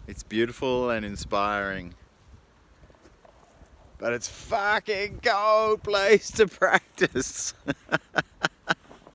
It's beautiful and inspiring. But it's fucking cold place to practice.